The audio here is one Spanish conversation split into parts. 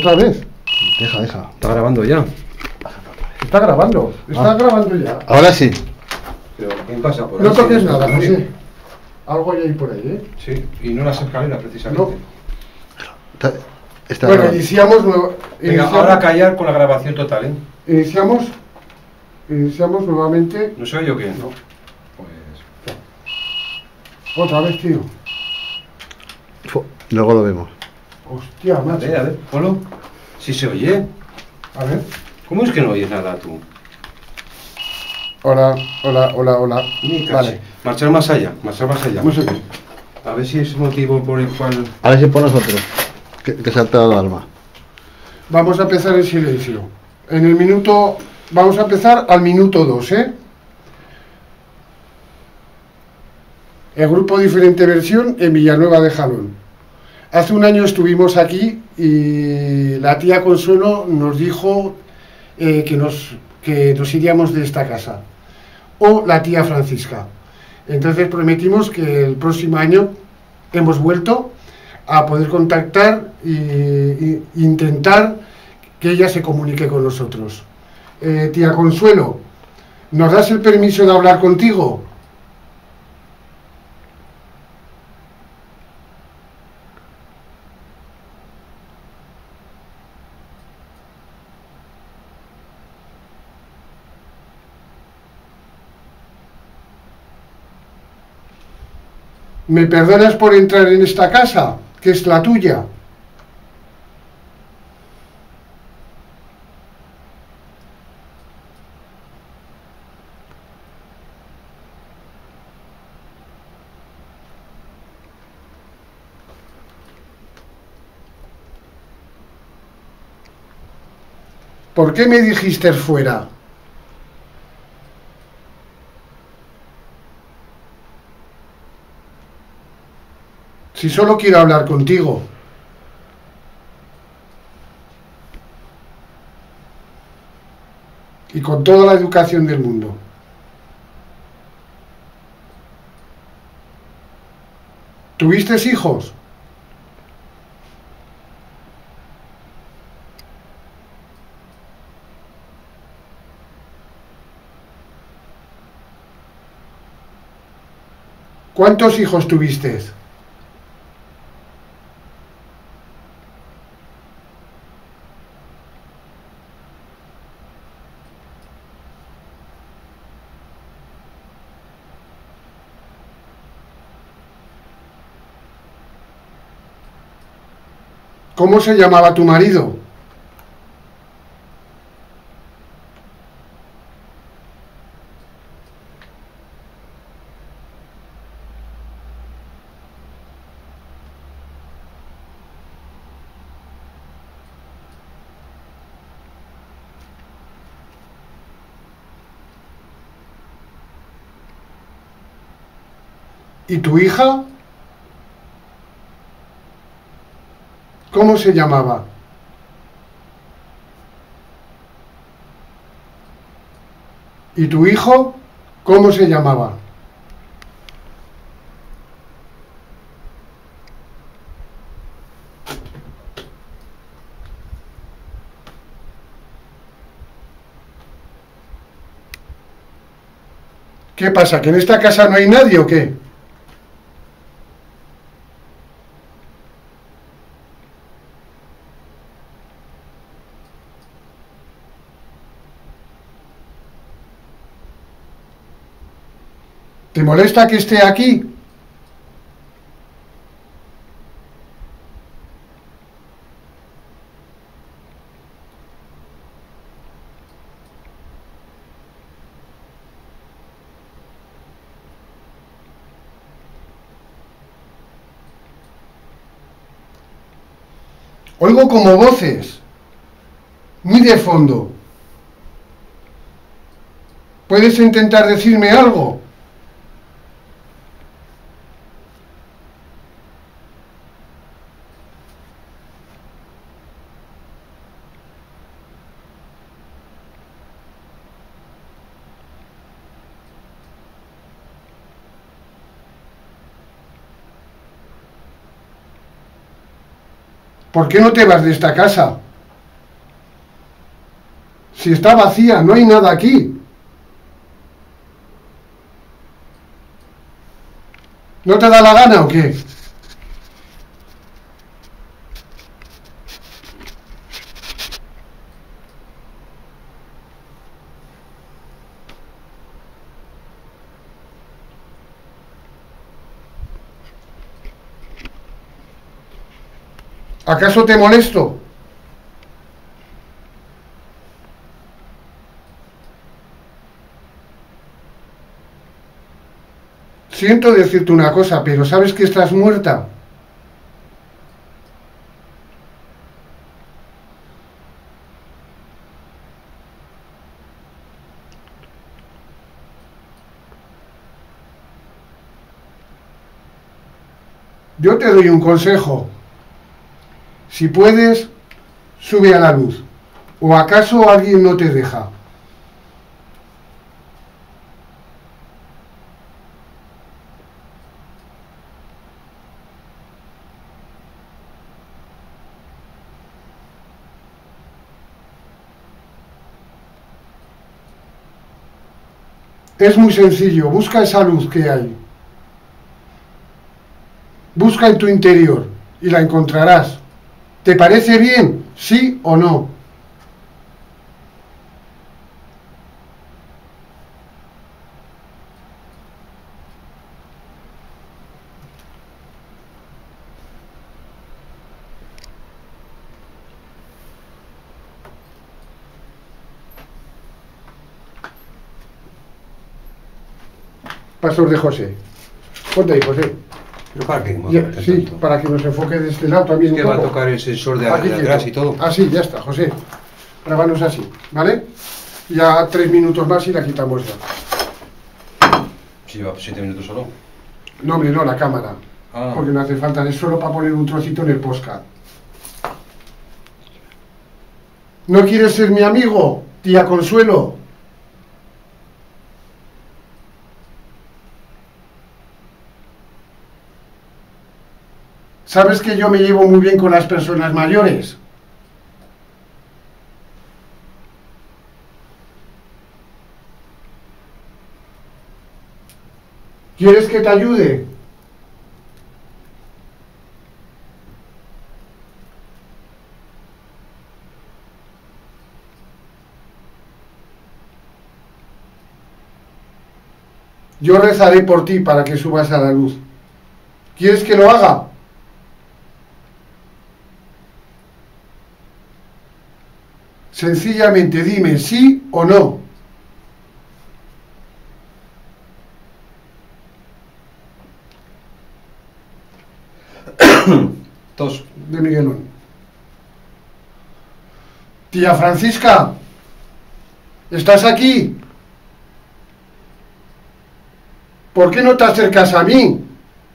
¿Otra vez? Deja. Está grabando ya. Está grabando ya. Ahora sí. Pero ¿qué pasa por ahí? No toques nada, José. Algo hay por ahí, ¿eh? Sí, y no las escaleras precisamente. Está Bueno, grabando. iniciamos... Venga, ahora callar con la grabación total, ¿eh? Iniciamos nuevamente. ¿No se oye o qué? No. Pues... Otra vez, tío. Luego lo vemos. Hostia, macho. A ver, ponlo. Si se oye. A ver. ¿Cómo es que no oyes nada tú? Hola. Ni casi. Vale. Marchar más allá. No sé qué. A ver si es el motivo por el cual... A ver si por nosotros. Que salta la alarma. Vamos a empezar en silencio. Vamos a empezar al minuto 2, ¿eh? El grupo Diferente Versión en Villanueva de Jalón. Hace un año estuvimos aquí y la tía Consuelo nos dijo que nos iríamos de esta casa. O la tía Francisca. Entonces prometimos que el próximo año hemos vuelto a poder contactar e intentar que ella se comunique con nosotros. Tía Consuelo, ¿nos das el permiso de hablar contigo? ¿Me perdonas por entrar en esta casa, que es la tuya? ¿Por qué me dijiste fuera? Si solo quiero hablar contigo. Y con toda la educación del mundo. ¿Tuviste hijos? ¿Cuántos hijos tuviste? ¿Cómo se llamaba tu marido? ¿Y tu hija? ¿Cómo se llamaba? ¿Y tu hijo? ¿Cómo se llamaba? ¿Qué pasa? ¿Que en esta casa no hay nadie o qué? ¿Te molesta que esté aquí? Oigo como voces, muy de fondo. ¿Puedes intentar decirme algo? ¿Por qué no te vas de esta casa? Si está vacía, no hay nada aquí. ¿No te da la gana o qué? ¿Acaso te molesto? Siento decirte una cosa, pero ¿sabes que estás muerta? Yo te doy un consejo. Si puedes, sube a la luz. ¿O acaso alguien no te deja? Es muy sencillo, busca esa luz que hay. Busca en tu interior y la encontrarás. ¿Te parece bien? ¿Sí o no? Pastor de José. Ponte ahí, José. ¿Pero para qué? Sí, para que nos enfoque de este lado también. Es que va a tocar el sensor de atrás y todo. Ah, sí, ya está, José. Grábanos así, ¿vale? Ya 3 minutos más y la quitamos ya. Si lleva 7 minutos solo. No, hombre, no, la cámara. Ah. Porque no hace falta, es solo para poner un trocito en el podcast. ¿No quieres ser mi amigo, tía Consuelo? ¿Sabes que yo me llevo muy bien con las personas mayores? ¿Quieres que te ayude? Yo rezaré por ti para que subas a la luz. ¿Quieres que lo haga? Sencillamente dime sí o no. Tos. De Miguelón. Tía Francisca, ¿estás aquí? ¿Por qué no te acercas a mí?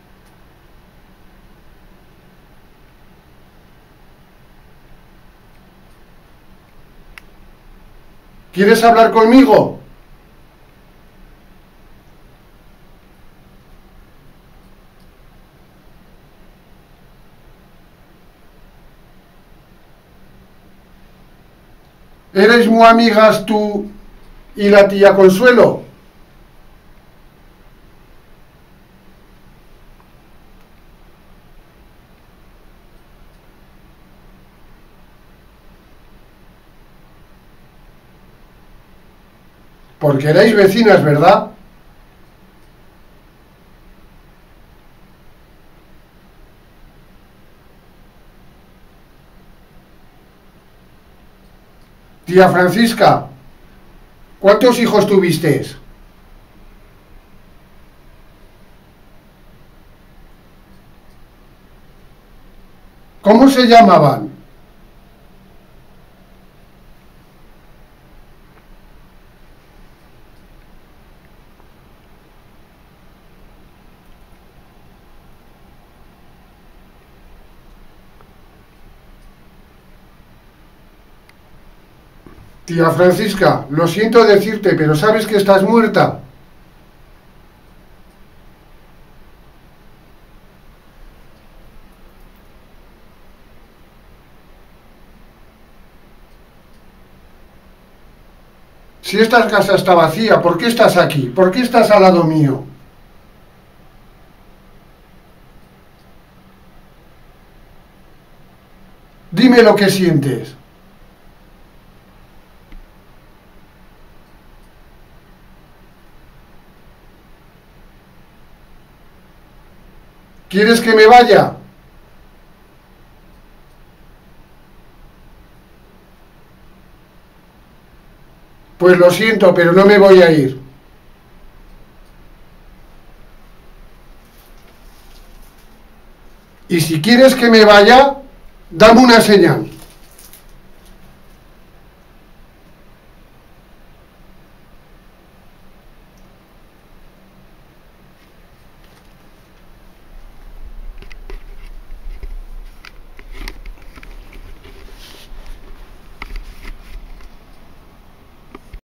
¿Quieres hablar conmigo? ¿Eres muy amigas tú y la tía Consuelo? Porque erais vecinas, ¿verdad? Tía Francisca, ¿cuántos hijos tuvisteis? ¿Cómo se llamaban? Tía Francisca, lo siento decirte, pero ¿sabes que estás muerta? Si esta casa está vacía, ¿por qué estás aquí? ¿Por qué estás al lado mío? Dime lo que sientes. ¿Quieres que me vaya? Pues lo siento, pero no me voy a ir. Y si quieres que me vaya, dame una señal.